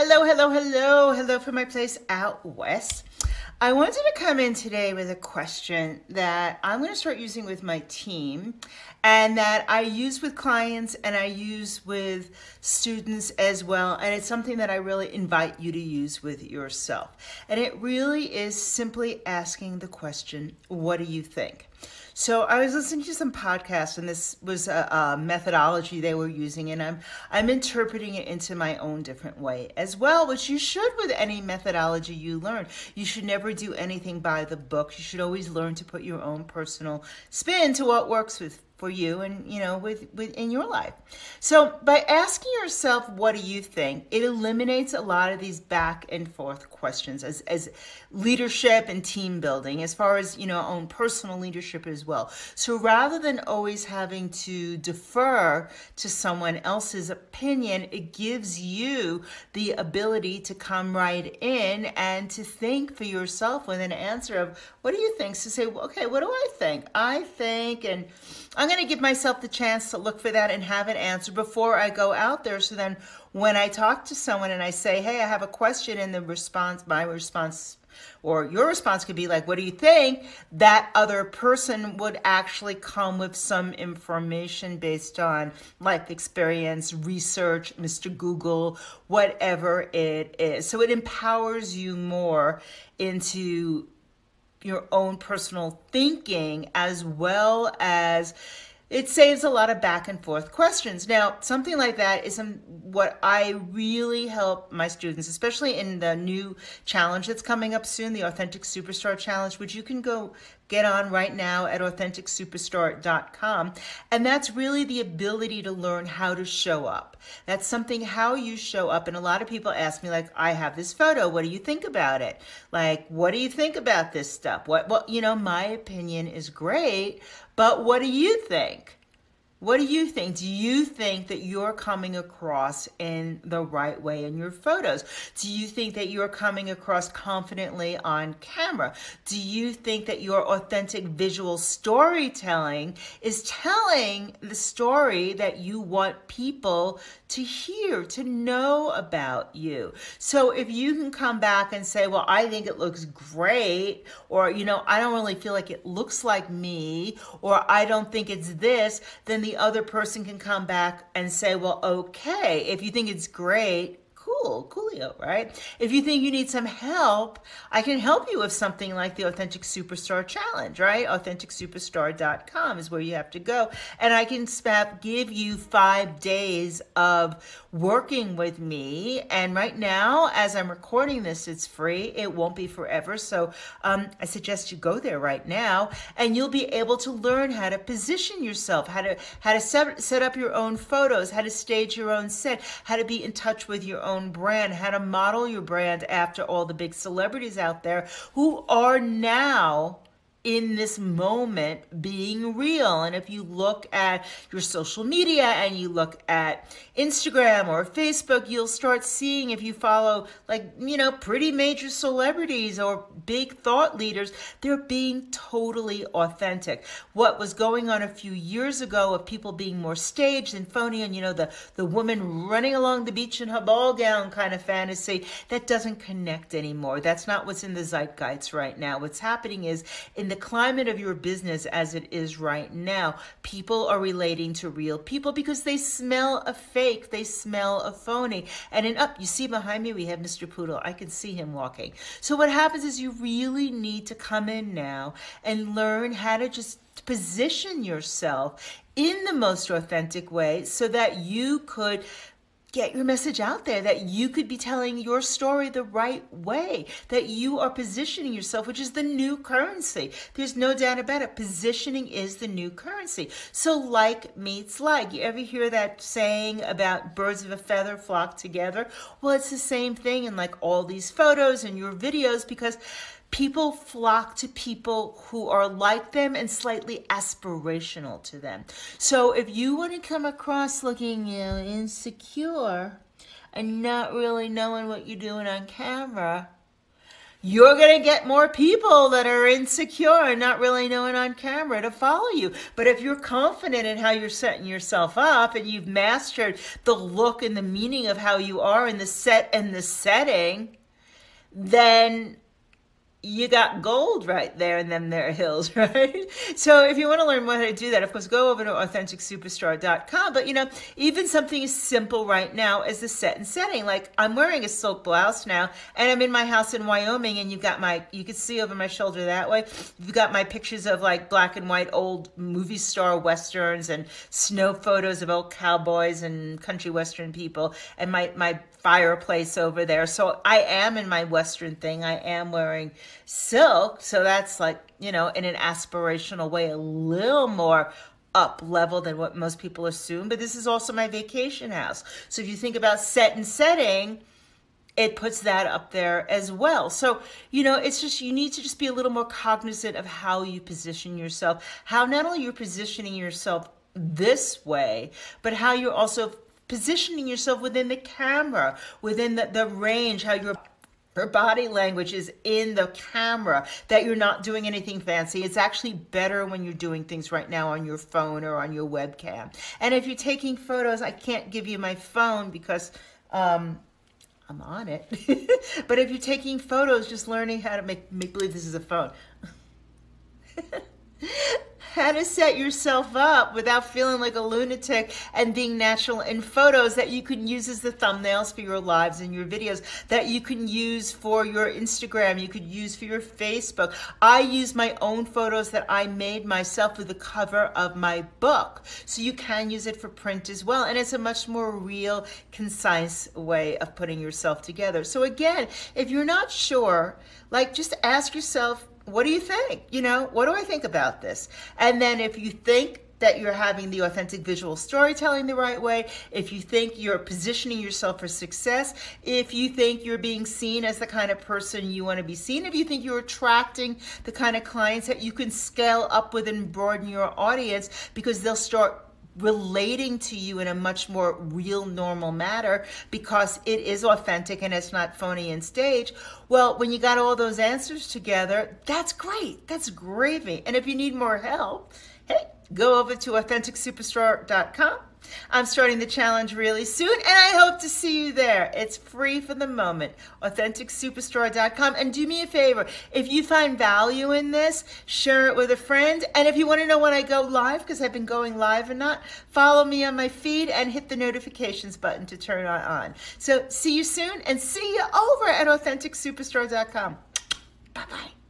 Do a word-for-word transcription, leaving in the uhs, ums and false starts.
Hello, hello, hello, hello from my place out west. I wanted to come in today with a question that I'm going to start using with my team and that I use with clients and I use with students as well. And it's something that I really invite you to use with yourself. And it really is simply asking the question, what do you think? So I was listening to some podcasts, and this was a, a methodology they were using, and I'm I'm interpreting it into my own different way as well, which you should with any methodology you learn. You should never do anything by the book. You should always learn to put your own personal spin to what works with for you and, you know, with, with in your life. So by asking yourself, what do you think? It eliminates a lot of these back and forth questions as, as leadership and team building, as far as, you know, own personal leadership as well. So rather than always having to defer to someone else's opinion, it gives you the ability to come right in and to think for yourself with an answer of, what do you think? So say, okay, what do I think? I think, and I'm going to give myself the chance to look for that and have an answer before I go out there. So then when I talk to someone and I say, hey, I have a question, and the response, my response, or your response could be like, what do you think? That other person would actually come with some information based on life experience, research, Mister Google, whatever it is. So it empowers you more into your own personal thinking, as well as it saves a lot of back and forth questions. Now, something like that is some, what I really help my students, especially in the new challenge that's coming up soon, the Authentic Superstar Challenge, which you can go get on right now at authentic superstar dot com. And that's really the ability to learn how to show up. That's something, how you show up. And a lot of people ask me, like, I have this photo. What do you think about it? Like, what do you think about this stuff? What, well, you know, my opinion is great, but what do you think? What do you think? Do you think that you're coming across in the right way in your photos? Do you think that you're coming across confidently on camera? Do you think that your authentic visual storytelling is telling the story that you want people to hear, to know about you? So if you can come back and say, well, I think it looks great, or, you know, I don't really feel like it looks like me, or I don't think it's this, then the other person can come back and say, well, okay, if you think it's great, cool, coolio, right? If you think you need some help, I can help you with something like the Authentic Superstar Challenge, right? authentic superstar dot com is where you have to go. And I can spap, give you five days of working with me. And right now, as I'm recording this, it's free. It won't be forever. So um, I suggest you go there right now, and you'll be able to learn how to position yourself, how to, how to set, set up your own photos, how to stage your own set, how to be in touch with your own brand, how to model your brand after all the big celebrities out there who are now in this moment being real. And if you look at your social media and you look at Instagram or Facebook, you'll start seeing, if you follow, like, you know, pretty major celebrities or big thought leaders, they're being totally authentic. What was going on a few years ago of people being more staged and phony, and, you know, the, the woman running along the beach in her ball gown kind of fantasy, that doesn't connect anymore. That's not what's in the zeitgeist right now. What's happening is, in the climate of your business as it is right now, people are relating to real people because they smell a fake, they smell a phony. And in up, you see behind me, we have Mister Poodle. I can see him walking. So what happens is you really need to come in now and learn how to just position yourself in the most authentic way so that you could get your message out there, that you could be telling your story the right way, that you are positioning yourself, which is the new currency. There's no doubt about it. Positioning is the new currency. So like meets like. You ever hear that saying about birds of a feather flock together? Well, it's the same thing in like all these photos and your videos, because people flock to people who are like them and slightly aspirational to them. So if you want to come across looking, you know, insecure and not really knowing what you're doing on camera, you're going to get more people that are insecure and not really knowing on camera to follow you. But if you're confident in how you're setting yourself up and you've mastered the look and the meaning of how you are in the set and the setting, then you got gold right there in them there hills, right? So if you want to learn more how to do that, of course, go over to authentic superstar dot com. But, you know, even something as simple right now as the set and setting. Like, I'm wearing a silk blouse now, and I'm in my house in Wyoming, and you've got my, you can see over my shoulder that way, you've got my pictures of, like, black and white old movie star westerns and snow photos of old cowboys and country western people, and my, my fireplace over there. So I am in my western thing. I am wearing silk. So that's like, you know, in an aspirational way, a little more up level than what most people assume. But this is also my vacation house. So if you think about set and setting, it puts that up there as well. So, you know, it's just, you need to just be a little more cognizant of how you position yourself, how not only you're positioning yourself this way, but how you're also positioning yourself within the camera, within the, the range, how your, your body language is in the camera, that you're not doing anything fancy. It's actually better when you're doing things right now on your phone or on your webcam. And if you're taking photos, I can't give you my phone because um, I'm on it. But if you're taking photos, just learning how to make, make believe this is a phone. How to set yourself up without feeling like a lunatic and being natural in photos that you can use as the thumbnails for your lives and your videos, that you can use for your Instagram, you could use for your Facebook. I use my own photos that I made myself with the cover of my book. So you can use it for print as well. And it's a much more real, concise way of putting yourself together. So again, if you're not sure, like, just ask yourself, what do you think? You know, what do I think about this? And then if you think that you're having the authentic visual storytelling the right way, if you think you're positioning yourself for success, if you think you're being seen as the kind of person you want to be seen, if you think you're attracting the kind of clients that you can scale up with and broaden your audience because they'll start relating to you in a much more real, normal manner because it is authentic and it's not phony and stage. Well, when you got all those answers together, that's great. That's gravy. And if you need more help, hey, go over to authentic superstar dot com. I'm starting the challenge really soon, and I hope to see you there. It's free for the moment, authentic superstar dot com. And do me a favor, if you find value in this, share it with a friend. And if you want to know when I go live, because I've been going live or not, follow me on my feed and hit the notifications button to turn it on. So see you soon, and see you over at authentic superstar dot com. Bye-bye.